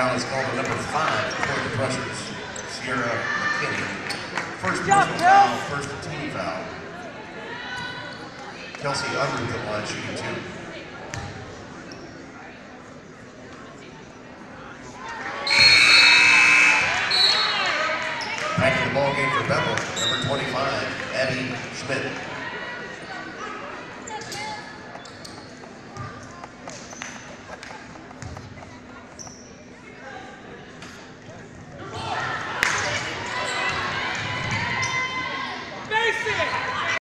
foul is called on number 5 for the Threshers, Sierra McKinney. First personal foul, first team foul. Kelsey Unruh at line shooting 2. Back in the ball game for Bethel, number 25, Abby Schmidt.